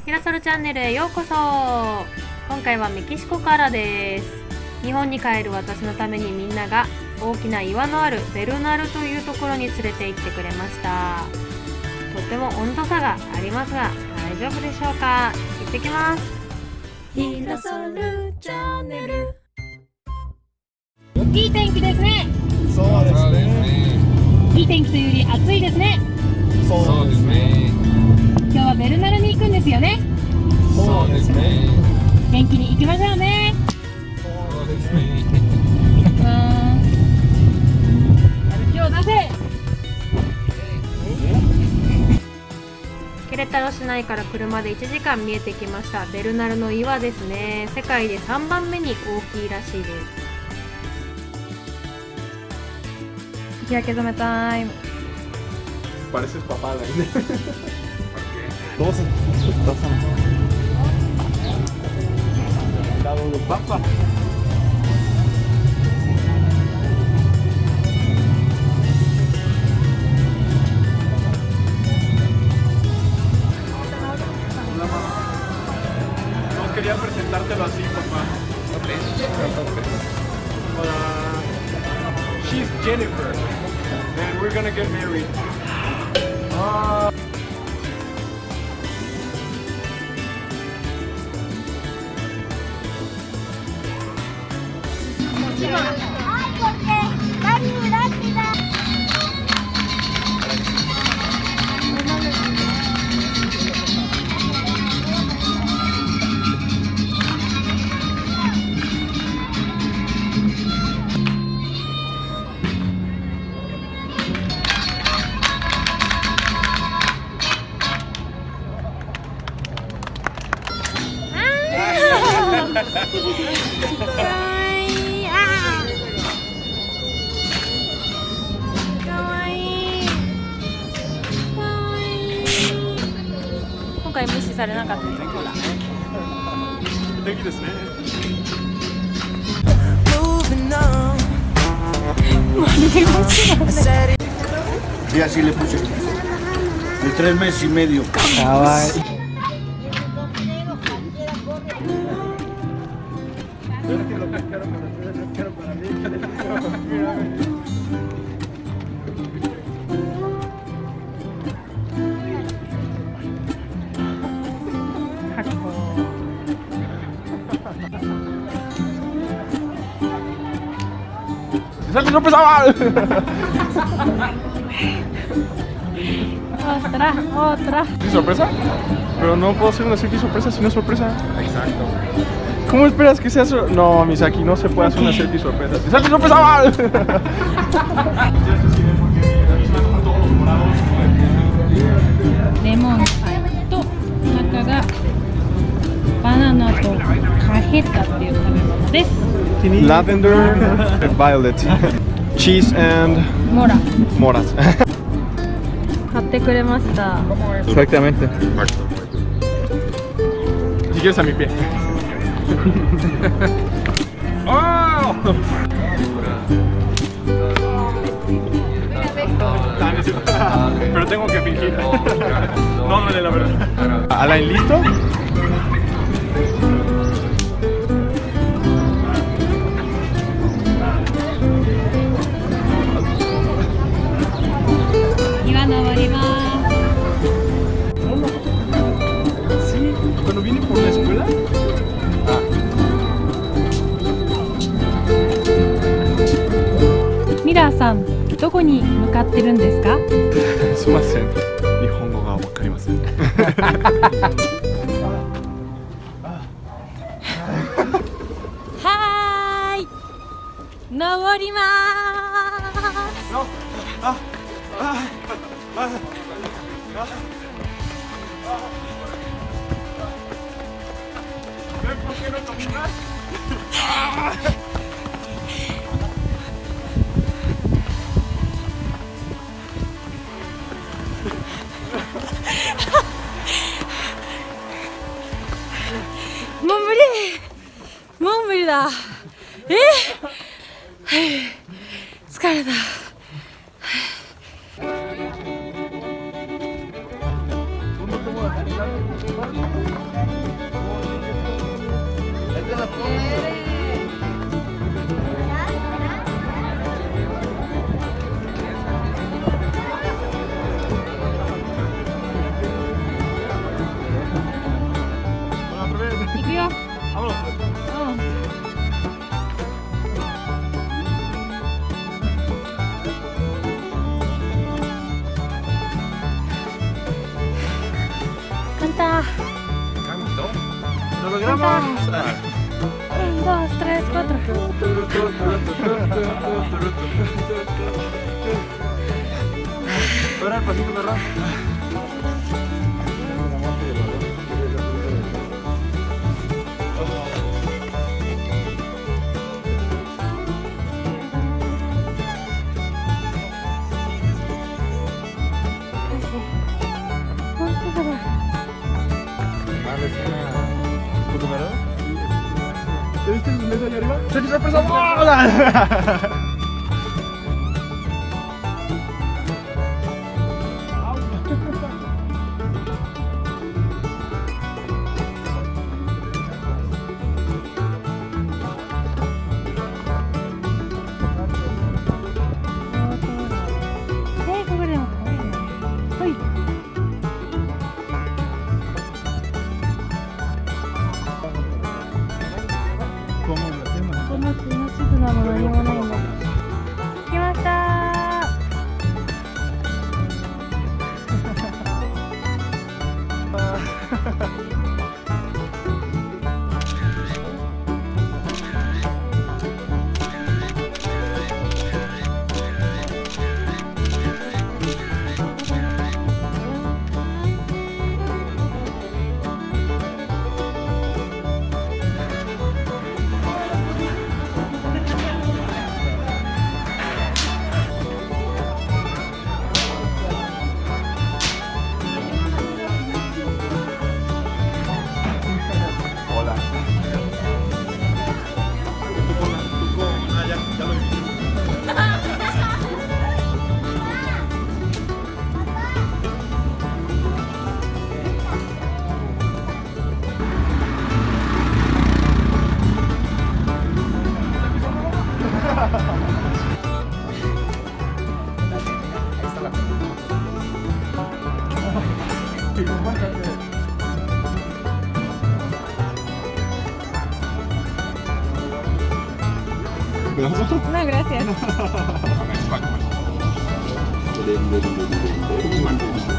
ヒラソルチャンネルへようこそ。今回はメキシコからです。日本に帰る私のためにみんなが大きな岩のあるベルナルというところに連れて行ってくれました。とっても温度差がありますが大丈夫でしょうか。行ってきます。ヒラソルチャンネル。いい天気ですね。 そうですね。 いい天気というより暑いですね。 そうですね。 今日はベルナルに行くんですよね。 そうですね。 元気に行きましょうね。 そうですね。 行きます。やる気を出せ。ケレタロ市内から車で1時間見えてきましたベルナルの岩ですね。世界で3番目に大きいらしいです。日焼け止めタイム。 Pareces papá, ¿no? Dos Lado de papa. No quería presentártelo así, papá. Hola. She's Jennifer, and we're gonna get married. Ay, porque Dani rápida. 今回無視されなかったです。ほら。 天気ですね。 Y así le puse de 3 meses y medio. ¡Esa es mi sorpresa! Otra. ¿Sí, sorpresa? Pero no puedo hacer una selfie sorpresa si no es sorpresa. Exacto. ¿Cómo esperas que sea No, Misaki, no se puede hacer una selfie sorpresa. ¡Esa es mi sorpresa! Lemon pie と中がバナナとカヘタっていう食べ物です。 Lavender and violet. Cheese and moras. 買ってくれました。 Exactamente. Si quieres a mi pie. ¡Oh! Pero tengo que fingir. No duele la verdad. Alain, ¿listo? Sí, cuando vine por la escuela. Miraさん、どこに向かってるんですか？ すみません。日本語がわかりません。 はーい、登りまもう無理だ。疲れた。 Gracias. 行くよ。Canta. ¡Lo logramos! 1, 2, 3, 4. Ahora el pasito, perrón. ¿Te viste el mes allá arriba? ¡Selfie sorpresa! No, gracias.